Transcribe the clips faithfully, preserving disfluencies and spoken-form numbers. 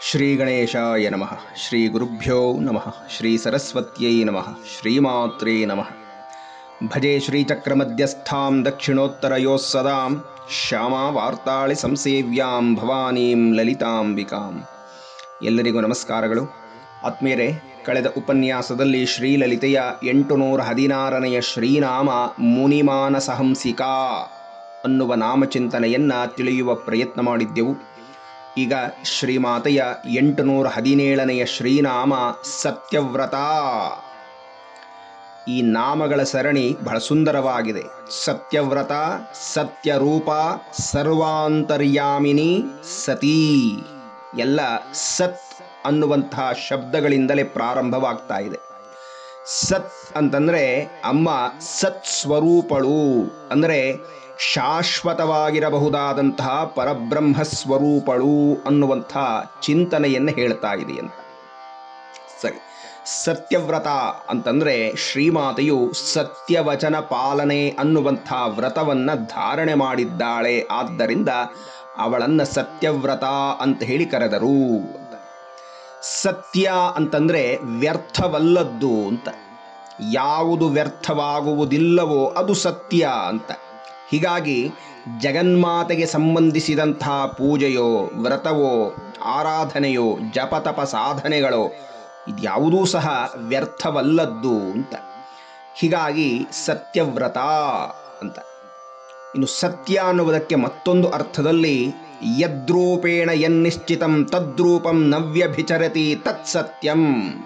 ಶ್ರೀ ಗಣೇಶಾಯ ನಮಃ. ಶ್ರೀ ಗುರುಭ್ಯೋ ನಮಃ. ಶ್ರೀ ಸರಸ್ವತ್ಯೈ ನಮಃ. ಶ್ರೀಮಾತ್ರೇ ನಮಃ. ಭಜೆ ಶ್ರೀಚಕ್ರಮಧ್ಯಸ್ಥಾಂ ದಕ್ಷಿಣೋತ್ತರಯೋಃ ಸದಾಂ ಶ್ಯಾಮಾ ವಾರ್ತಾಳಿ ಸಂಸೇವ್ಯಾಂ ಭವಾನೀಂ ಲಲಿತಾಂಬಿಕಾಂ. ಎಲ್ಲರಿಗೂ ನಮಸ್ಕಾರಗಳು. ಆತ್ಮೀಯರೇ, ಕಳೆದ ಉಪನ್ಯಾಸದಲ್ಲಿ ಶ್ರೀಲಲಿತೆಯ ಎಂಟುನೂರ ಹದಿನಾರನೆಯ ಶ್ರೀನಾಮ ಮುನಿಮಾನಸಹಂಸಿಕಾ ಅನ್ನುವ ನಾಮಚಿಂತನೆಯನ್ನು ತಿಳಿಯುವ ಪ್ರಯತ್ನ ಮಾಡಿದ್ದೆವು. ಈಗ ಶ್ರೀಮಾತೆಯ ಎಂಟುನೂರ ಹದಿನೇಳನೆಯ ಶ್ರೀನಾಮ ಸತ್ಯವ್ರತ. ಈ ನಾಮಗಳ ಸರಣಿ ಬಹಳ ಸುಂದರವಾಗಿದೆ. ಸತ್ಯವ್ರತ, ಸತ್ಯರೂಪ, ಸರ್ವಾಂತರ್ಯಾಮಿನಿ, ಸತೀ ಎಲ್ಲ ಸತ್ ಅನ್ನುವಂತಹ ಶಬ್ದಗಳಿಂದಲೇ ಪ್ರಾರಂಭವಾಗ್ತಾ ಇದೆ. ಸತ್ ಅಂತಂದರೆ ಅಮ್ಮ ಸತ್ ಸ್ವರೂಪಳು, ಅಂದರೆ ಶಾಶ್ವತವಾಗಿರಬಹುದಾದಂತಹ ಪರಬ್ರಹ್ಮ ಸ್ವರೂಪಳು ಅನ್ನುವಂಥ ಚಿಂತನೆಯನ್ನು ಹೇಳ್ತಾ ಇದೆ ಅಂತ. ಸರಿ, ಸತ್ಯವ್ರತ ಅಂತಂದರೆ ಶ್ರೀಮಾತೆಯು ಸತ್ಯವಚನ ಪಾಲನೆ ಅನ್ನುವಂಥ ವ್ರತವನ್ನು ಧಾರಣೆ ಮಾಡಿದ್ದಾಳೆ. ಆದ್ದರಿಂದ ಅವಳನ್ನು ಸತ್ಯವ್ರತ ಅಂತ ಹೇಳಿ ಕರೆದರು ಅಂತ. ಸತ್ಯ ಅಂತಂದರೆ ವ್ಯರ್ಥವಲ್ಲದ್ದು ಅಂತ. ಯಾವುದು ವ್ಯರ್ಥವಾಗುವುದಿಲ್ಲವೋ ಅದು ಸತ್ಯ ಅಂತ. ಹೀಗಾಗಿ ಜಗನ್ಮಾತೆಗೆ ಸಂಬಂಧಿಸಿದಂಥ ಪೂಜೆಯೋ, ವ್ರತವೋ, ಆರಾಧನೆಯೋ, ಜಪತಪ ಸಾಧನೆಗಳೋ ಇದ್ಯಾವುದೂ ಸಹ ವ್ಯರ್ಥವಲ್ಲದ್ದು ಅಂತ. ಹೀಗಾಗಿ ಸತ್ಯವ್ರತ ಅಂತ. ಇನ್ನು ಸತ್ಯ ಅನ್ನುವುದಕ್ಕೆ ಮತ್ತೊಂದು ಅರ್ಥದಲ್ಲಿ ಯದ್ರೂಪೇಣ ಯನ್ನಿಶ್ಚಿತಂ ತದ್ರೂಪಂ ನವ್ಯಭಿಚರತಿ ತತ್ಸತ್ಯಂ.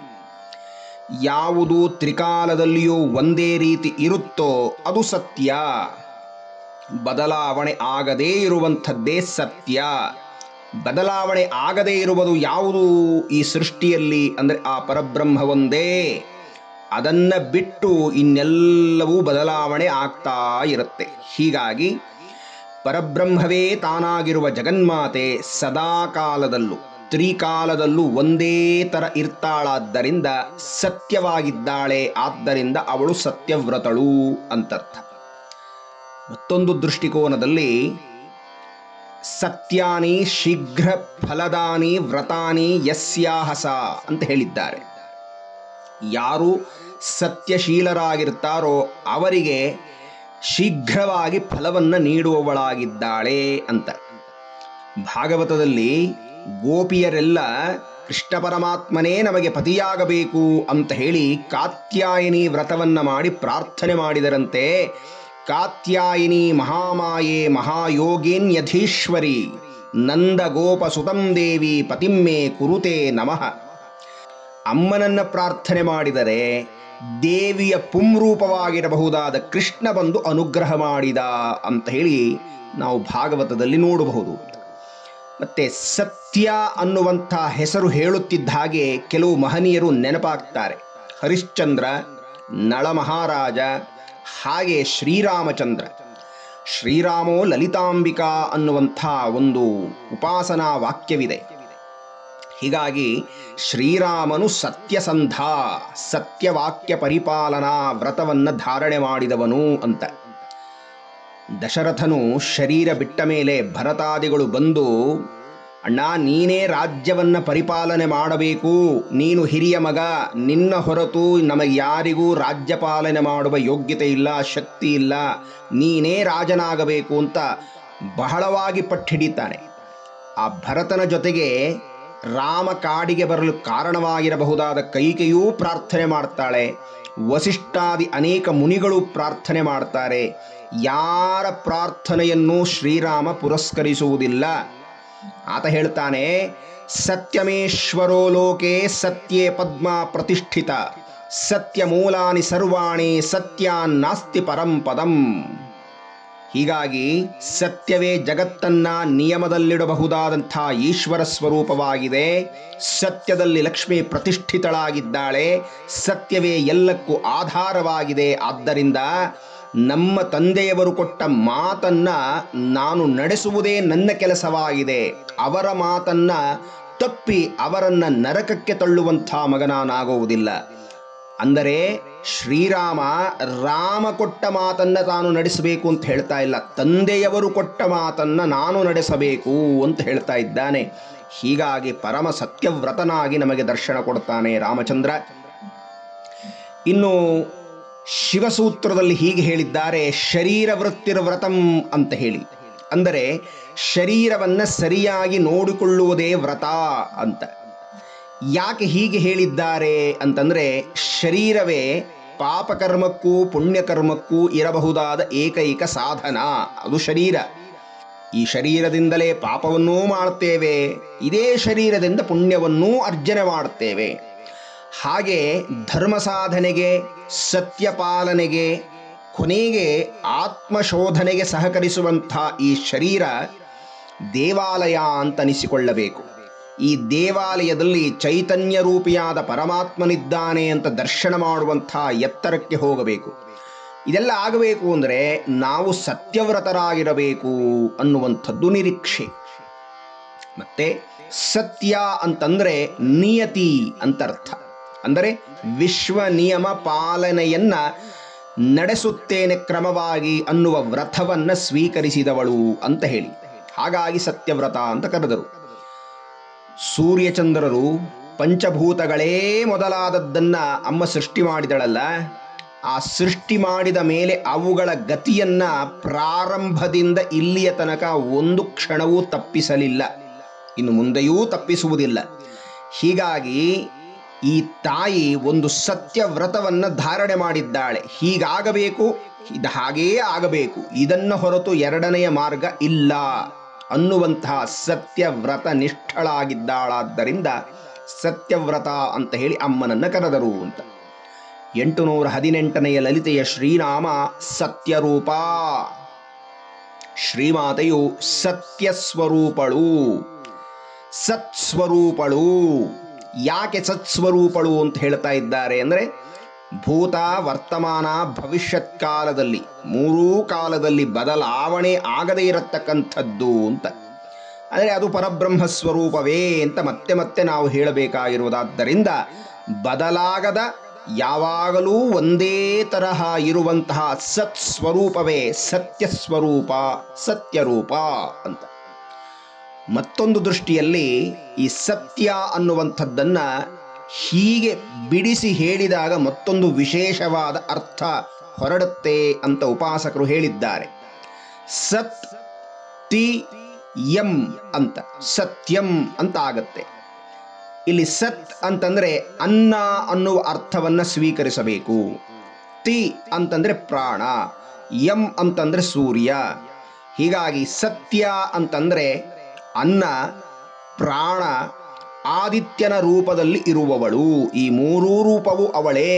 ಯಾವುದು ತ್ರಿಕಾಲದಲ್ಲಿಯೂ ಒಂದೇ ರೀತಿ ಇರುತ್ತೋ ಅದು ಸತ್ಯ. ಬದಲಾವಣೆ ಆಗದೇ ಇರುವಂಥದ್ದೇ ಸತ್ಯ. ಬದಲಾವಣೆ ಆಗದೇ ಇರುವುದು ಯಾವುದು ಈ ಸೃಷ್ಟಿಯಲ್ಲಿ ಅಂದರೆ ಆ ಪರಬ್ರಹ್ಮ ಒಂದೇ. ಅದನ್ನು ಬಿಟ್ಟು ಇನ್ನೆಲ್ಲವೂ ಬದಲಾವಣೆ ಆಗ್ತಾ ಇರುತ್ತೆ. ಹೀಗಾಗಿ ಪರಬ್ರಹ್ಮವೇ ತಾನಾಗಿರುವ ಜಗನ್ಮಾತೆ ಸದಾ ಕಾಲದಲ್ಲೂ ತ್ರಿಕಾಲದಲ್ಲೂ ಒಂದೇ ಥರ ಇರ್ತಾಳಾದ್ದರಿಂದ ಸತ್ಯವಾಗಿದ್ದಾಳೆ. ಆದ್ದರಿಂದ ಅವಳು ಸತ್ಯವ್ರತಳು ಅಂತರ್ಥ. ಮತ್ತೊಂದು ದೃಷ್ಟಿಕೋನದಲ್ಲಿ ಸತ್ಯಾನಿ ಶೀಘ್ರ ಫಲದಾನಿ ವ್ರತಾನಿ ಯಸ್ಯಾಹಸ ಅಂತ ಹೇಳಿದ್ದಾರೆ. ಯಾರು ಸತ್ಯಶೀಲರಾಗಿರ್ತಾರೋ ಅವರಿಗೆ ಶೀಘ್ರವಾಗಿ ಫಲವನ್ನು ನೀಡುವವಳಾಗಿದ್ದಾಳೆ ಅಂತ. ಭಾಗವತದಲ್ಲಿ ಗೋಪಿಯರೆಲ್ಲ ಕೃಷ್ಣ ಪರಮಾತ್ಮನೇ ನಮಗೆ ಪತಿಯಾಗಬೇಕು ಅಂತ ಹೇಳಿ ಕಾತ್ಯಾಯಿನಿ ವ್ರತವನ್ನು ಮಾಡಿ ಪ್ರಾರ್ಥನೆ ಮಾಡಿದರಂತೆ. ಕಾತ್ಯಾಯಿನಿ ಮಹಾಮಾಯೆ ಮಹಾಯೋಗೇನ್ಯಧೀಶ್ವರಿ ನಂದ ಗೋಪ ಸುತಂ ದೇವಿ ಪತಿಮ್ಮೆ ಕುರುತೆ ನಮಃ. ಅಮ್ಮನನ್ನು ಪ್ರಾರ್ಥನೆ ಮಾಡಿದರೆ ದೇವಿಯ ಪುಂರೂಪವಾಗಿರಬಹುದಾದ ಕೃಷ್ಣ ಬಂದು ಅನುಗ್ರಹ ಮಾಡಿದ ಅಂತ ಹೇಳಿ ನಾವು ಭಾಗವತದಲ್ಲಿ ನೋಡಬಹುದು. ಮತ್ತೆ ಸತ್ಯ ಅನ್ನುವಂಥ ಹೆಸರು ಹೇಳುತ್ತಿದ್ದ ಹಾಗೆ ಕೆಲವು ಮಹನೀಯರು ನೆನಪಾಗ್ತಾರೆ. ಹರಿಶ್ಚಂದ್ರ, ನಳ ಮಹಾರಾಜ, ಹಾಗೆ ಶ್ರೀರಾಮಚಂದ್ರ. ಶ್ರೀರಾಮೋ ಲಲಿತಾಂಬಿಕಾ ಅನ್ನುವಂಥ ಒಂದು ಉಪಾಸನಾ ವಾಕ್ಯವಿದೆ. ಹೀಗಾಗಿ ಶ್ರೀರಾಮನು ಸತ್ಯಸಂಧ, ಸತ್ಯವಾಕ್ಯ ಪರಿಪಾಲನಾ ವ್ರತವನ್ನು ಧಾರಣೆ ಮಾಡಿದವನು ಅಂತ. ದಶರಥನು ಶರೀರ ಬಿಟ್ಟ ಮೇಲೆ ಭರತಾದಿಗಳು ಬಂದು, ಅಣ್ಣ ನೀನೇ ರಾಜ್ಯವನ್ನು ಪರಿಪಾಲನೆ ಮಾಡಬೇಕು, ನೀನು ಹಿರಿಯ ಮಗ, ನಿನ್ನ ಹೊರತು ನಮಗೆ ಯಾರಿಗೂ ರಾಜ್ಯ ಪಾಲನೆ ಮಾಡುವ ಯೋಗ್ಯತೆ ಇಲ್ಲ, ಶಕ್ತಿ ಇಲ್ಲ, ನೀನೇ ರಾಜನಾಗಬೇಕು ಅಂತ ಬಹಳವಾಗಿ ಪಟ್ಟಿಡಿತಾನೆ. ಆ ಭರತನ ಜೊತೆಗೆ ರಾಮ ಕಾಡಿಗೆ ಬರಲು ಕಾರಣವಾಗಿರಬಹುದಾದ ಕೈಕೆಯೂ ಪ್ರಾರ್ಥನೆ ಮಾಡ್ತಾಳೆ. ವಸಿಷ್ಠಾದಿ ಅನೇಕ ಮುನಿಗಳು ಪ್ರಾರ್ಥನೆ ಮಾಡ್ತಾರೆ. ಯಾರ ಪ್ರಾರ್ಥನೆಯನ್ನು ಶ್ರೀರಾಮ ಪುರಸ್ಕರಿಸುವುದಿಲ್ಲ. ಆತ ಹೇಳ್ತಾನೆ, ಸತ್ಯಮೇಶ್ವರೋ ಲೋಕೆ ಸತ್ಯೇ ಪದ್ಮ ಪ್ರತಿಷ್ಠಿತ ಸತ್ಯ ಮೂಲಾನಿ ಸರ್ವಾಣಿ ಸತ್ಯಾನ್ನಾಸ್ತಿ ಪರಂ ಪದಂ. ಹೀಗಾಗಿ ಸತ್ಯವೇ ಜಗತ್ತನ್ನ ನಿಯಮದಲ್ಲಿಡಬಹುದಾದಂಥ ಈಶ್ವರ ಸ್ವರೂಪವಾಗಿದೆ. ಸತ್ಯದಲ್ಲಿ ಲಕ್ಷ್ಮಿ ಪ್ರತಿಷ್ಠಿತಳಾಗಿದ್ದಾಳೆ. ಸತ್ಯವೇ ಎಲ್ಲಕ್ಕೂ ಆಧಾರವಾಗಿದೆ. ಆದ್ದರಿಂದ ನಮ್ಮ ತಂದೆಯವರು ಕೊಟ್ಟ ಮಾತನ್ನ ನಾನು ನಡೆಸುವುದೇ ನನ್ನ ಕೆಲಸವಾಗಿದೆ. ಅವರ ಮಾತನ್ನ ತಪ್ಪಿ ಅವರನ್ನ ನರಕಕ್ಕೆ ತಳ್ಳುವಂಥ ಮಗ ನಾನಾಗುವುದಿಲ್ಲ. ಅಂದರೆ ಶ್ರೀರಾಮ ರಾಮ ಕೊಟ್ಟ ಮಾತನ್ನು ತಾನು ನಡೆಸಬೇಕು ಅಂತ ಹೇಳ್ತಾ ಇಲ್ಲ, ತಂದೆಯವರು ಕೊಟ್ಟ ಮಾತನ್ನು ನಾನು ನಡೆಸಬೇಕು ಅಂತ ಹೇಳ್ತಾ ಇದ್ದಾನೆ. ಹೀಗಾಗಿ ಪರಮ ಸತ್ಯವ್ರತನಾಗಿ ನಮಗೆ ದರ್ಶನ ಕೊಡ್ತಾನೆ ರಾಮಚಂದ್ರ. ಇನ್ನು ಶಿವಸೂತ್ರದಲ್ಲಿ ಹೀಗೆ ಹೇಳಿದ್ದಾರೆ, ಶರೀರ ವೃತ್ತಿರ್ವ್ರತಂ ಅಂತ ಹೇಳಿ. ಅಂದರೆ ಶರೀರವನ್ನು ಸರಿಯಾಗಿ ನೋಡಿಕೊಳ್ಳುವುದೇ ವ್ರತ ಅಂತ. ಯಾಕೆ ಹೀಗೆ ಹೇಳಿದ್ದಾರೆ ಅಂತಂದರೆ, ಶರೀರವೇ ಪಾಪಕರ್ಮಕ್ಕೂ ಪುಣ್ಯಕರ್ಮಕ್ಕೂ ಇರಬಹುದಾದ ಏಕೈಕ ಸಾಧನ. ಅದು ಶರೀರ. ಈ ಶರೀರದಿಂದಲೇ ಪಾಪವನ್ನೂ ಮಾಡ್ತೇವೆ, ಇದೇ ಶರೀರದಿಂದ ಪುಣ್ಯವನ್ನೂ ಅರ್ಜನೆ ಮಾಡುತ್ತೇವೆ. ಹಾಗೆ ಧರ್ಮ ಸಾಧನೆಗೆ, ಸತ್ಯಪಾಲನೆಗೆ, ಕೊನೆಗೆ ಆತ್ಮಶೋಧನೆಗೆ ಸಹಕರಿಸುವಂಥ ಈ ಶರೀರ ದೇವಾಲಯ ಅಂತ ಅನಿಸಿಕೊಳ್ಳಬೇಕು. ಈ ದೇವಾಲಯದಲ್ಲಿ ಚೈತನ್ಯ ರೂಪಿಯಾದ ಪರಮಾತ್ಮನಿದ್ದಾನೆ ಅಂತ ದರ್ಶನ ಮಾಡುವಂಥ ಎತ್ತರಕ್ಕೆ ಹೋಗಬೇಕು. ಇದೆಲ್ಲ ಆಗಬೇಕು ಅಂದರೆ ನಾವು ಸತ್ಯವ್ರತರಾಗಿರಬೇಕು ಅನ್ನುವಂಥದ್ದು ನಿರೀಕ್ಷೆ. ಮತ್ತೆ ಸತ್ಯ ಅಂತಂದರೆ ನಿಯತಿ ಅಂತರ್ಥ. ಅಂದರೆ ವಿಶ್ವ ನಿಯಮ ಪಾಲನೆಯನ್ನ ನಡೆಸುತ್ತೇನೆ ಕ್ರಮವಾಗಿ ಅನ್ನುವ ವ್ರತವನ್ನು ಸ್ವೀಕರಿಸಿದವಳು ಅಂತ ಹೇಳಿ. ಹಾಗಾಗಿ ಸತ್ಯವ್ರತ ಅಂತ ಕರೆದರು. ಸೂರ್ಯಚಂದ್ರರು ಪಂಚಭೂತಗಳೇ ಮೊದಲಾದದ್ದನ್ನು ಅಮ್ಮ ಸೃಷ್ಟಿ ಮಾಡಿದಳಲ್ಲ, ಆ ಸೃಷ್ಟಿ ಮಾಡಿದ ಮೇಲೆ ಅವುಗಳ ಗತಿಯನ್ನ ಪ್ರಾರಂಭದಿಂದ ಇಲ್ಲಿಯ ತನಕ ಒಂದು ಕ್ಷಣವೂ ತಪ್ಪಿಸಲಿಲ್ಲ, ಇನ್ನು ಮುಂದೆಯೂ ತಪ್ಪಿಸುವುದಿಲ್ಲ. ಹೀಗಾಗಿ ಈ ತಾಯಿ ಒಂದು ಸತ್ಯವ್ರತವನ್ನು ಧಾರಣೆ ಮಾಡಿದ್ದಾಳೆ. ಹೀಗಾಗಬೇಕು, ಇದು ಹಾಗೇ ಆಗಬೇಕು, ಇದನ್ನು ಹೊರತು ಎರಡನೆಯ ಮಾರ್ಗ ಇಲ್ಲ ಅನ್ನುವಂತಹ ಸತ್ಯವ್ರತ ನಿಷ್ಠಳಾಗಿದ್ದಾಳಾದ್ದರಿಂದ ಸತ್ಯವ್ರತ ಅಂತ ಹೇಳಿ ಅಮ್ಮನನ್ನ ಕರೆದರು ಅಂತ. ಎಂಟುನೂರ ಹದಿನೆಂಟನೆಯ ಲಲಿತೆಯ ಶ್ರೀನಾಮ ಸತ್ಯರೂಪ. ಶ್ರೀಮಾತೆಯು ಸತ್ಯಸ್ವರೂಪಳು, ಸತ್ಸ್ವರೂಪಳು. ಯಾಕೆ ಸತ್ಸ್ವರೂಪಳು ಅಂತ ಹೇಳ್ತಾ ಇದ್ದಾರೆ ಅಂದರೆ, ಭೂತ, ವರ್ತಮಾನ, ಭವಿಷ್ಯತ್ ಕಾಲದಲ್ಲಿ ಮೂರೂ ಕಾಲದಲ್ಲಿ ಬದಲಾವಣೆ ಆಗದೇ ಇರತಕ್ಕಂಥದ್ದು ಅಂತ. ಅಂದರೆ ಅದು ಪರಬ್ರಹ್ಮ ಸ್ವರೂಪವೇ ಅಂತ ಮತ್ತೆ ಮತ್ತೆ ನಾವು ಹೇಳಬೇಕಾಗಿರುವುದಾದ್ದರಿಂದ, ಬದಲಾಗದ ಯಾವಾಗಲೂ ಒಂದೇ ತರಹ ಇರುವಂತಹ ಸತ್ ಸ್ವರೂಪವೇ ಸತ್ಯಸ್ವರೂಪ, ಸತ್ಯರೂಪ ಅಂತ. ಮತ್ತೊಂದು ದೃಷ್ಟಿಯಲ್ಲಿ ಈ ಸತ್ಯ ಅನ್ನುವಂಥದ್ದನ್ನು ಹೀಗೆ ಬಿಡಿಸಿ ಹೇಳಿದಾಗ ಮತ್ತೊಂದು ವಿಶೇಷವಾದ ಅರ್ಥ ಹೊರಡುತ್ತೆ ಅಂತ ಉಪಾಸಕರು ಹೇಳಿದ್ದಾರೆ. ಸತ್ ತಿ ಯಂ ಅಂತ, ಸತ್ಯಂ ಅಂತ ಆಗತ್ತೆ. ಇಲ್ಲಿ ಸತ್ ಅಂತಂದ್ರೆ ಅನ್ನ ಅನ್ನುವ ಅರ್ಥವನ್ನು ಸ್ವೀಕರಿಸಬೇಕು. ತಿ ಅಂತಂದ್ರೆ ಪ್ರಾಣ, ಯಂ ಅಂತಂದ್ರೆ ಸೂರ್ಯ. ಹೀಗಾಗಿ ಸತ್ಯ ಅಂತಂದ್ರೆ ಅನ್ನ, ಪ್ರಾಣ, ಆದಿತ್ಯನ ರೂಪದಲ್ಲಿ ಇರುವವಳು. ಈ ಮೂರೂ ರೂಪವು ಅವಳೇ.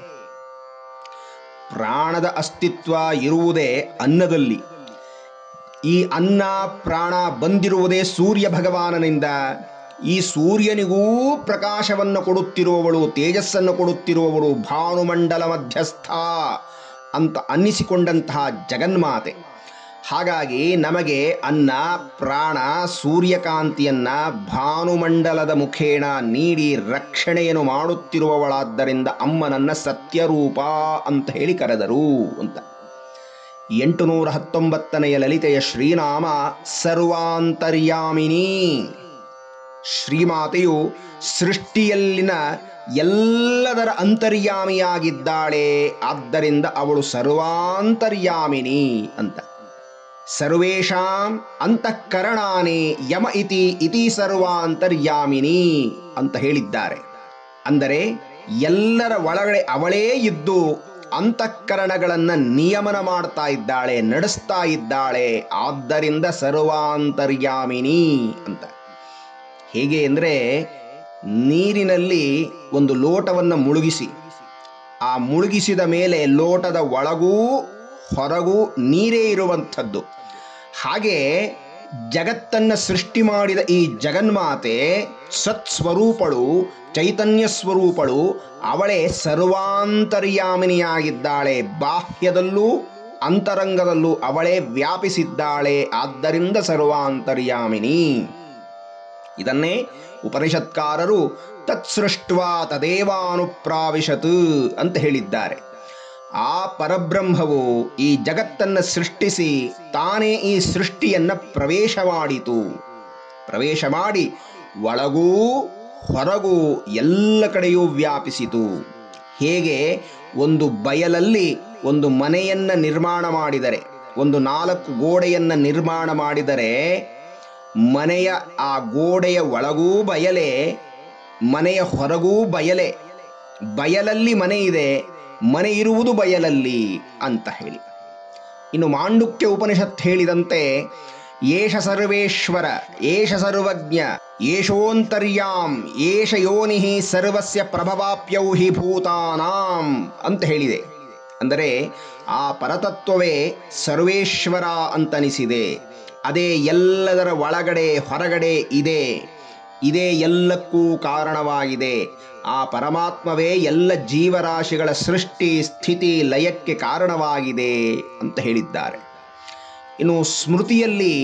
ಪ್ರಾಣದ ಅಸ್ತಿತ್ವ ಇರುವುದೇ ಅನ್ನದಲ್ಲಿ. ಈ ಅನ್ನ ಪ್ರಾಣ ಬಂದಿರುವುದೇ ಸೂರ್ಯ ಭಗವಾನನಿಂದ. ಈ ಸೂರ್ಯನಿಗೂ ಪ್ರಕಾಶವನ್ನು ಕೊಡುತ್ತಿರುವವಳು, ತೇಜಸ್ಸನ್ನು ಕೊಡುತ್ತಿರುವವಳು ಭಾನುಮಂಡಲ ಮಧ್ಯಸ್ಥ ಅಂತ ಅನ್ನಿಸಿಕೊಂಡಂತಹ ಜಗನ್ಮಾತೆ. ಹಾಗಾಗಿ ನಮಗೆ ಅನ್ನ, ಪ್ರಾಣ, ಸೂರ್ಯಕಾಂತಿಯನ್ನ ಭಾನುಮಂಡಲದ ಮುಖೇನ ನೀಡಿ ರಕ್ಷಣೆಯನ್ನು ಮಾಡುತ್ತಿರುವವಳಾದ್ದರಿಂದ ಅಮ್ಮನನ್ನ ಸತ್ಯರೂಪ ಅಂತ ಹೇಳಿ ಕರೆದರು ಅಂತ. ಎಂಟುನೂರ ಹತ್ತೊಂಬತ್ತನೆಯ ಲಲಿತೆಯ ಶ್ರೀನಾಮ ಸರ್ವಾಂತರ್ಯಾಮಿನಿ. ಶ್ರೀಮಾತೆಯು ಸೃಷ್ಟಿಯಲ್ಲಿನ ಎಲ್ಲದರ ಅಂತರ್ಯಾಮಿಯಾಗಿದ್ದಾಳೆ, ಆದ್ದರಿಂದ ಅವಳು ಸರ್ವಾಂತರ್ಯಾಮಿನಿ ಅಂತ. ಸರ್ವೇಷಾಂ ಅಂತಃಕರಣಾನಿ ಯಮ ಇತಿ ಇತಿ ಸರ್ವಾಂತರ್ಯಾಮಿನಿ ಅಂತ ಹೇಳಿದ್ದಾರೆ. ಅಂದರೆ ಎಲ್ಲರ ಒಳಗಡೆ ಅವಳೇ ಇದ್ದು ಅಂತಃಕರಣಗಳನ್ನು ನಿಯಮನ ಮಾಡ್ತಾ ಇದ್ದಾಳೆ, ನಡೆಸ್ತಾ ಇದ್ದಾಳೆ, ಆದ್ದರಿಂದ ಸರ್ವಾಂತರ್ಯಾಮಿನಿ ಅಂತ. ಹೇಗೆ ಅಂದರೆ, ನೀರಿನಲ್ಲಿ ಒಂದು ಲೋಟವನ್ನು ಮುಳುಗಿಸಿ, ಆ ಮುಳುಗಿಸಿದ ಮೇಲೆ ಲೋಟದ ಒಳಗೂ ಹೊರಗೂ ನೀರೇ ಇರುವಂಥದ್ದು. ಹಾಗೆ ಜಗತ್ತನ್ನು ಸೃಷ್ಟಿ ಮಾಡಿದ ಈ ಜಗನ್ಮಾತೆ ಸತ್ಸ್ವರೂಪಳು, ಚೈತನ್ಯ ಸ್ವರೂಪಳು. ಅವಳೇ ಸರ್ವಾಂತರ್ಯಾಮಿನಿಯಾಗಿದ್ದಾಳೆ. ಬಾಹ್ಯದಲ್ಲೂ ಅಂತರಂಗದಲ್ಲೂ ಅವಳೇ ವ್ಯಾಪಿಸಿದ್ದಾಳೆ, ಆದ್ದರಿಂದ ಸರ್ವಾಂತರ್ಯಾಮಿನಿ. ಇದನ್ನೇ ಉಪನಿಷತ್ಕಾರರು ತತ್ಸೃಷ್ಟ್ವಾ ತದೇವಾನುಪ್ರಾವಿಶತ್ ಅಂತ ಹೇಳಿದ್ದಾರೆ. ಆ ಪರಬ್ರಹ್ಮವು ಈ ಜಗತ್ತನ್ನು ಸೃಷ್ಟಿಸಿ ತಾನೇ ಈ ಸೃಷ್ಟಿಯನ್ನು ಪ್ರವೇಶ ಮಾಡಿತು. ಪ್ರವೇಶ ಮಾಡಿ ಒಳಗೂ ಹೊರಗೂ ಎಲ್ಲ ಕಡೆಯೂ ವ್ಯಾಪಿಸಿತು. ಹೇಗೆ ಒಂದು ಬಯಲಲ್ಲಿ ಒಂದು ಮನೆಯನ್ನು ನಿರ್ಮಾಣ ಮಾಡಿದರೆ, ಒಂದು ನಾಲ್ಕು ಗೋಡೆಯನ್ನು ನಿರ್ಮಾಣ ಮಾಡಿದರೆ ಮನೆಯ ಆ ಗೋಡೆಯ ಒಳಗೂ ಬಯಲೆ, ಮನೆಯ ಹೊರಗೂ ಬಯಲೆ, ಬಯಲಲ್ಲಿ ಮನೆ ಇದೆ, ಮನೆ ಇರುವುದು ಬಯಲಲ್ಲಿ ಅಂತ ಹೇಳಿ. ಇನ್ನು ಮಾಂಡುಕ್ಯ ಉಪನಿಷತ್ ಹೇಳಿದಂತೆ ಏಷ ಸರ್ವೇಶ್ವರ ಏಷ ಸರ್ವಜ್ಞ ಏಷೋಂತರ್ಯಾಂ ಏಷ ಯೋನಿಹಿ ಸರ್ವಸ್ಯ ಪ್ರಭವಾಪ್ಯೌ ಹಿ ಭೂತಾನಾಂ ಅಂತ ಹೇಳಿದೆ. ಅಂದರೆ ಆ ಪರತತ್ವವೇ ಸರ್ವೇಶ್ವರ ಅಂತನಿಸಿದೆ. ಅದೇ ಎಲ್ಲದರ ಒಳಗಡೆ ಹೊರಗಡೆ ಇದೆ, ಇದೇ ಎಲ್ಲಕ್ಕೂ ಕಾರಣವಾಗಿದೆ. ಆ ಪರಮಾತ್ಮವೇ ಎಲ್ಲ ಜೀವರಾಶಿಗಳ ಸೃಷ್ಟಿ ಸ್ಥಿತಿ ಲಯಕ್ಕೆ ಕಾರಣವಾಗಿದೆ ಅಂತ ಹೇಳಿದ್ದಾರೆ. ಇನ್ನು ಸ್ಮೃತಿಯಲ್ಲಿ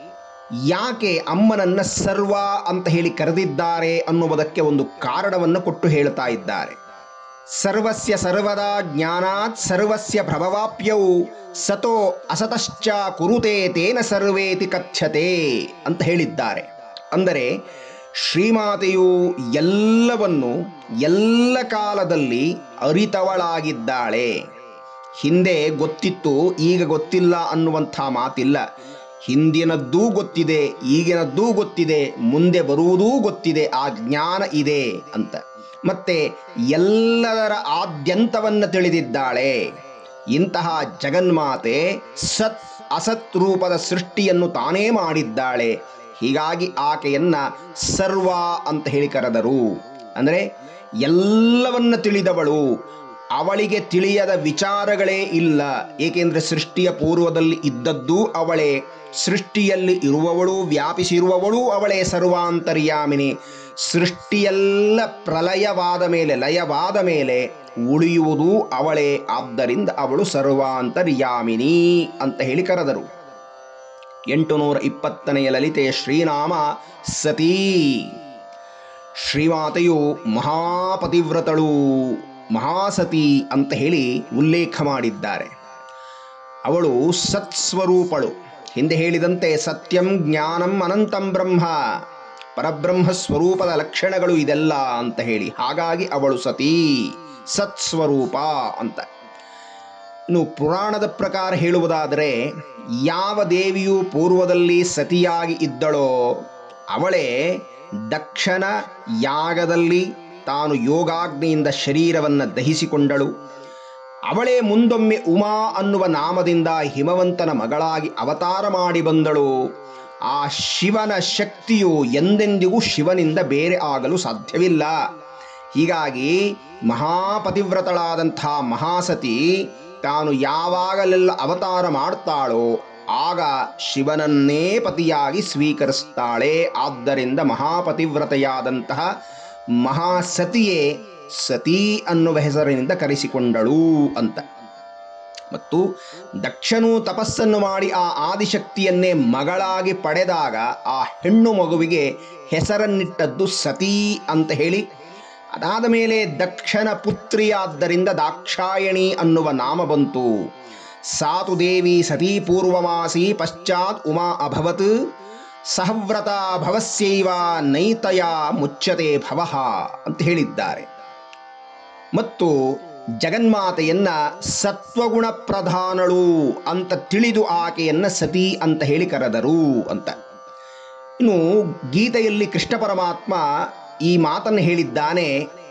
ಯಾಕೆ ಅಮ್ಮನನ್ನು ಸರ್ವ ಅಂತ ಹೇಳಿ ಕರೆದಿದ್ದಾರೆ ಅನ್ನುವುದಕ್ಕೆ ಒಂದು ಕಾರಣವನ್ನು ಕೊಟ್ಟು ಹೇಳ್ತಾ ಇದ್ದಾರೆ. ಸರ್ವಸ್ಯ ಸರ್ವದಾ ಜ್ಞಾನಾತ್ ಸರ್ವಸ್ಯ ಪ್ರಭವಾಪ್ಯೌ ಸತೋ ಅಸತಶ್ಚ ಕುರುತೆ ತೇನ ಸರ್ವೇತಿ ಕಥ್ಯತೆ ಅಂತ ಹೇಳಿದ್ದಾರೆ. ಅಂದರೆ ಶ್ರೀಮಾತೆಯು ಎಲ್ಲವನ್ನು ಎಲ್ಲ ಕಾಲದಲ್ಲಿ ಅರಿತವಳಾಗಿದ್ದಾಳೆ. ಹಿಂದೆ ಗೊತ್ತಿತ್ತು, ಈಗ ಗೊತ್ತಿಲ್ಲ ಅನ್ನುವಂಥ ಮಾತಿಲ್ಲ. ಹಿಂದಿನದ್ದೂ ಗೊತ್ತಿದೆ, ಈಗಿನದ್ದೂ ಗೊತ್ತಿದೆ, ಮುಂದೆ ಬರುವುದೂ ಗೊತ್ತಿದೆ. ಆ ಜ್ಞಾನ ಇದೆ ಅಂತ. ಮತ್ತೆ ಎಲ್ಲದರ ಆದ್ಯಂತವನ್ನು ತಿಳಿದಿದ್ದಾಳೆ. ಇಂತಹ ಜಗನ್ಮಾತೆ ಸತ್ ಅಸತ್ ರೂಪದ ಸೃಷ್ಟಿಯನ್ನು ತಾನೇ ಮಾಡಿದ್ದಾಳೆ. ಹೀಗಾಗಿ ಆಕೆಯನ್ನ ಸರ್ವ ಅಂತ ಹೇಳಿ ಕರೆದರು. ಅಂದರೆ ಎಲ್ಲವನ್ನ ತಿಳಿದವಳು. ಅವಳಿಗೆ ತಿಳಿಯದ ವಿಚಾರಗಳೇ ಇಲ್ಲ. ಏಕೆಂದರೆ ಸೃಷ್ಟಿಯ ಪೂರ್ವದಲ್ಲಿ ಇದ್ದದ್ದೂ ಅವಳೇ, ಸೃಷ್ಟಿಯಲ್ಲಿ ಇರುವವಳು, ವ್ಯಾಪಿಸಿರುವವಳು ಅವಳೇ, ಸರ್ವಾಂತರ್ಯಾಮಿನಿ. ಸೃಷ್ಟಿಯೆಲ್ಲ ಪ್ರಲಯವಾದ ಮೇಲೆ, ಲಯವಾದ ಮೇಲೆ ಉಳಿಯುವುದು ಅವಳೇ. ಆದ್ದರಿಂದ ಅವಳು ಸರ್ವಾಂತರ್ಯಾಮಿನಿ ಅಂತ ಹೇಳಿ ಕರೆದರು. ಎಂಟುನೂರ ಇಪ್ಪತ್ತನೆಯ ಲಲಿತೆಯ ಶ್ರೀನಾಮ ಸತೀ. ಶ್ರೀಮಾತೆಯು ಮಹಾಪತಿವ್ರತಳು, ಮಹಾಸತಿ ಅಂತ ಹೇಳಿ ಉಲ್ಲೇಖ ಮಾಡಿದ್ದಾರೆ. ಅವಳು ಸತ್ಸ್ವರೂಪಳು. ಹಿಂದೆ ಹೇಳಿದಂತೆ ಸತ್ಯಂ ಜ್ಞಾನಂ ಅನಂತಂ ಬ್ರಹ್ಮ, ಪರಬ್ರಹ್ಮ ಸ್ವರೂಪದ ಲಕ್ಷಣಗಳು ಇದೆಲ್ಲ ಅಂತ ಹೇಳಿ. ಹಾಗಾಗಿ ಅವಳು ಸತೀ, ಸತ್ಸ್ವರೂಪ ಅಂತ. ಇನ್ನು ಪುರಾಣದ ಪ್ರಕಾರ ಹೇಳುವುದಾದರೆ, ಯಾವ ದೇವಿಯು ಪೂರ್ವದಲ್ಲಿ ಸತಿಯಾಗಿ ಇದ್ದಳೋ ಅವಳೇ ದಕ್ಷನ ಯಾಗದಲ್ಲಿ ತಾನು ಯೋಗಾಗ್ನಿಯಿಂದ ಶರೀರವನ್ನು ದಹಿಸಿಕೊಂಡಳು. ಅವಳೇ ಮುಂದೊಮ್ಮೆ ಉಮಾ ಅನ್ನುವ ನಾಮದಿಂದ ಹಿಮವಂತನ ಮಗಳಾಗಿ ಅವತಾರ ಮಾಡಿ ಬಂದಳು. ಆ ಶಿವನ ಶಕ್ತಿಯು ಎಂದೆಂದಿಗೂ ಶಿವನಿಂದ ಬೇರೆ ಆಗಲು ಸಾಧ್ಯವಿಲ್ಲ. ಹೀಗಾಗಿ ಮಹಾಪತಿವ್ರತಳಾದಂಥ ಮಹಾಸತಿ ತಾನು ಯಾವಾಗಲೆಲ್ಲ ಅವತಾರ ಮಾಡ್ತಾಳೋ ಆಗ ಶಿವನನ್ನೇ ಪತಿಯಾಗಿ ಸ್ವೀಕರಿಸ್ತಾಳೆ. ಆದ್ದರಿಂದ ಮಹಾಪತಿವ್ರತೆಯಾದಂತಹ ಮಹಾಸತಿಯೇ ಸತಿ ಅನ್ನುವ ಹೆಸರಿನಿಂದ ಕರೆಸಿಕೊಂಡಳು ಅಂತ. ಮತ್ತು ದಕ್ಷನು ತಪಸ್ಸನ್ನು ಮಾಡಿ ಆ ಆದಿಶಕ್ತಿಯನ್ನೇ ಮಗಳಾಗಿ ಪಡೆದಾಗ ಆ ಹೆಣ್ಣು ಮಗುವಿಗೆ ಹೆಸರನ್ನಿಟ್ಟದ್ದು ಸತಿ ಅಂತ ಹೇಳಿ. ಅದಾದ ಮೇಲೆ ದಕ್ಷನ ಪುತ್ರಿಯಾದ್ದರಿಂದ ದಾಕ್ಷಾಯಣಿ ಅನ್ನುವ ನಾಮ ಬಂತು. ಸಾತು ದೇವಿ ಸತೀ ಪೂರ್ವಮಾಸಿ ಪಶ್ಚಾತ್ ಉಮಾ ಅಭವತ್ ಸಹವ್ರತ ಭವಸ್ಯೈವ ನೈತಯ ಮುಚ್ಯತೆ ಭವಃ ಅಂತ ಹೇಳಿದ್ದಾರೆ. ಮತ್ತು ಜಗನ್ಮಾತೆಯನ್ನ ಸತ್ವಗುಣ ಪ್ರಧಾನಳು ಅಂತ ತಿಳಿದು ಆಕೆಯನ್ನ ಸತಿ ಅಂತ ಹೇಳಿ ಕರೆದರು ಅಂತ. ಇನ್ನು ಗೀತೆಯಲ್ಲಿ ಕೃಷ್ಣ ಪರಮಾತ್ಮ ಈ ಮಾತನ್ನು ಹೇಳಿದ್ದಾನೆ,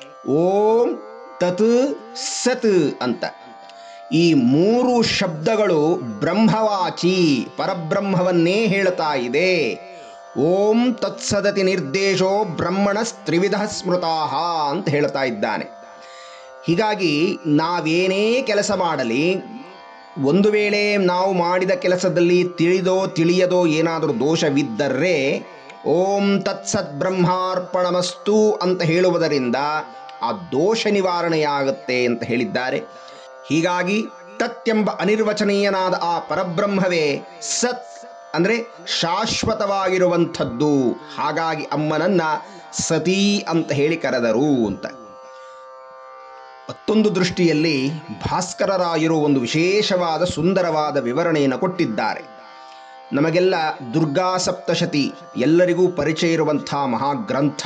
ಓಂ ತತ್ ಸತ್ ಅಂತ. ಈ ಮೂರು ಶಬ್ದಗಳು ಬ್ರಹ್ಮವಾಚಿ, ಪರಬ್ರಹ್ಮವನ್ನೇ ಹೇಳ್ತಾ ಇದೆ. ಓಂ ತತ್ಸದತಿ ನಿರ್ದೇಶೋ ಬ್ರಹ್ಮಣ ತ್ರಿವಿಧ ಸ್ಮೃತಾಹ ಅಂತ ಹೇಳ್ತಾ ಇದ್ದಾನೆ. ಹೀಗಾಗಿ ನಾವೇನೇ ಕೆಲಸ ಮಾಡಲಿ, ಒಂದು ವೇಳೆ ನಾವು ಮಾಡಿದ ಕೆಲಸದಲ್ಲಿ ತಿಳಿದೋ ತಿಳಿಯದೋ ಏನಾದರೂ ದೋಷವಿದ್ದರೆ ಓಂ ತತ್ಸತ್ ಬ್ರಹ್ಮಾರ್ಪಣಮಸ್ತು ಅಂತ ಹೇಳುವುದರಿಂದ ಆ ದೋಷ ನಿವಾರಣೆಯಾಗುತ್ತೆ ಅಂತ ಹೇಳಿದ್ದಾರೆ. ಹೀಗಾಗಿ ತತ್ಯೆಂಬ ಅನಿರ್ವಚನೀಯನಾದ ಆ ಪರಬ್ರಹ್ಮವೇ ಸತ್ ಅಂದರೆ ಶಾಶ್ವತವಾಗಿರುವಂಥದ್ದು. ಹಾಗಾಗಿ ಅಮ್ಮನನ್ನ ಸತೀ ಅಂತ ಹೇಳಿ ಕರೆದರು ಅಂತ. ಮತ್ತೊಂದು ದೃಷ್ಟಿಯಲ್ಲಿ ಭಾಸ್ಕರರಾಯರು ಒಂದು ವಿಶೇಷವಾದ ಸುಂದರವಾದ ವಿವರಣೆಯನ್ನು ಕೊಟ್ಟಿದ್ದಾರೆ. ನಮಗೆಲ್ಲ ದುರ್ಗಾ ಸಪ್ತಶತಿ ಎಲ್ಲರಿಗೂ ಪರಿಚಯ ಇರುವಂಥ ಮಹಾಗ್ರಂಥ.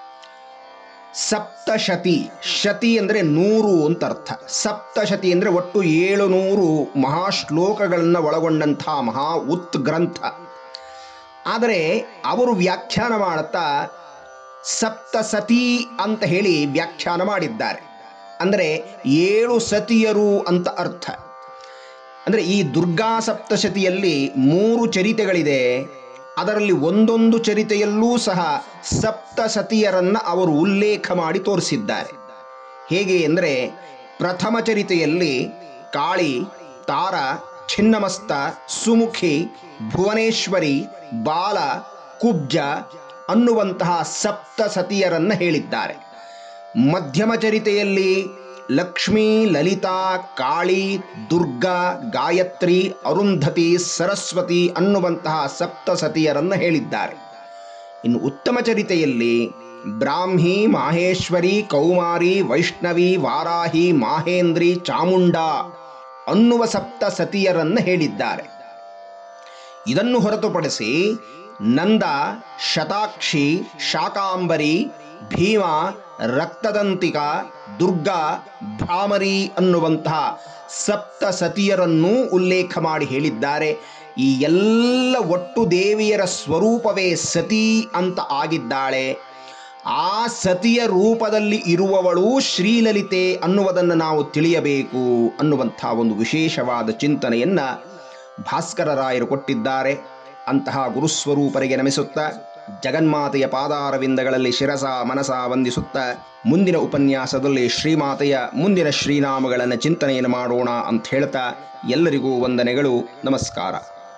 ಸಪ್ತಶತಿ, ಶತಿ ಅಂದರೆ ನೂರು ಅಂತ ಅರ್ಥ. ಸಪ್ತಶತಿ ಅಂದರೆ ಒಟ್ಟು ಏಳು ನೂರು ಮಹಾಶ್ಲೋಕಗಳನ್ನು ಒಳಗೊಂಡಂಥ ಮಹಾ ಉತ್ಗ್ರಂಥ. ಆದರೆ ಅವರು ವ್ಯಾಖ್ಯಾನ ಮಾಡುತ್ತಾ ಸಪ್ತಸತಿ ಅಂತ ಹೇಳಿ ವ್ಯಾಖ್ಯಾನ ಮಾಡಿದ್ದಾರೆ. ಅಂದರೆ ಏಳು ಸತಿಯರು ಅಂತ ಅರ್ಥ. ಅಂದರೆ ಈ ದುರ್ಗಾ ಸಪ್ತಶತಿಯಲ್ಲಿ ಮೂರು ಚರಿತೆಗಳಿದೆ. ಅದರಲ್ಲಿ ಒಂದೊಂದು ಚರಿತೆಯಲ್ಲೂ ಸಹ ಸಪ್ತಸತಿಯರನ್ನು ಅವರು ಉಲ್ಲೇಖ ಮಾಡಿ ತೋರಿಸಿದ್ದಾರೆ. ಹೇಗೆ ಅಂದರೆ ಪ್ರಥಮ ಚರಿತೆಯಲ್ಲಿ ಕಾಳಿ, ತಾರ, ಛಿನ್ನಮಸ್ತ, ಸುಮುಖಿ, ಭುವನೇಶ್ವರಿ, ಬಾಲ, ಕುಬ್ಜ ಅನ್ನುವಂತಹ ಸಪ್ತಸತಿಯರನ್ನು ಹೇಳಿದ್ದಾರೆ. ಮಧ್ಯಮ ಚರಿತೆಯಲ್ಲಿ ಲಕ್ಷ್ಮೀ, ಲಲಿತಾ, ಕಾಳಿ, ದುರ್ಗಾ, ಗಾಯತ್ರಿ, ಅರುಂಧತಿ, ಸರಸ್ವತಿ ಅನ್ನುವಂತಹ ಸಪ್ತಸತಿಯರನ್ನು ಹೇಳಿದ್ದಾರೆ. ಇನ್ನು ಉತ್ತಮ ಚರಿತೆಯಲ್ಲಿ ಬ್ರಾಹ್ಮಿ, ಮಾಹೇಶ್ವರಿ, ಕೌಮಾರಿ, ವೈಷ್ಣವಿ, ವಾರಾಹಿ, ಮಾಹೇಂದ್ರಿ, ಚಾಮುಂಡಾ ಅನ್ನುವ ಸಪ್ತಸತಿಯರನ್ನು ಹೇಳಿದ್ದಾರೆ. ಇದನ್ನು ಹೊರತುಪಡಿಸಿ ನಂದ, ಶತಾಕ್ಷಿ, ಶಾಕಾಂಬರಿ, ಭೀಮ, ರಕ್ತದಂತಿಕ, ದುರ್ಗಾ, ಭ್ರಾಮರಿ ಅನ್ನುವಂತಹ ಸಪ್ತಸತಿಯರನ್ನೂ ಉಲ್ಲೇಖ ಮಾಡಿ ಹೇಳಿದ್ದಾರೆ. ಈ ಎಲ್ಲ ಒಟ್ಟು ದೇವಿಯರ ಸ್ವರೂಪವೇ ಸತಿ ಅಂತ ಆಗಿದ್ದಾಳೆ. ಆ ಸತಿಯ ರೂಪದಲ್ಲಿ ಇರುವವಳು ಶ್ರೀಲಲಿತೆ ಅನ್ನುವುದನ್ನು ನಾವು ತಿಳಿಯಬೇಕು ಅನ್ನುವಂಥ ಒಂದು ವಿಶೇಷವಾದ ಚಿಂತನೆಯನ್ನು ಭಾಸ್ಕರರಾಯರು ಕೊಟ್ಟಿದ್ದಾರೆ. ಅಂತಹ ಗುರುಸ್ವರೂಪರಿಗೆ ನಮಿಸುತ್ತಾ ಜಗನ್ಮಾತೆಯ ಪಾದಾರವಿಂದಗಳಲ್ಲಿ ಶಿರಸ ಮನಸ ವಂದಿಸುತ್ತಾ ಮುಂದಿನ ಉಪನ್ಯಾಸದಲ್ಲಿ ಶ್ರೀಮಾತೆಯ ಮುಂದಿನ ಶ್ರೀನಾಮಗಳನ್ನು ಚಿಂತನೆಯನ್ನು ಮಾಡೋಣ ಅಂತ ಹೇಳ್ತಾ ಎಲ್ಲರಿಗೂ ವಂದನೆಗಳು. ನಮಸ್ಕಾರ.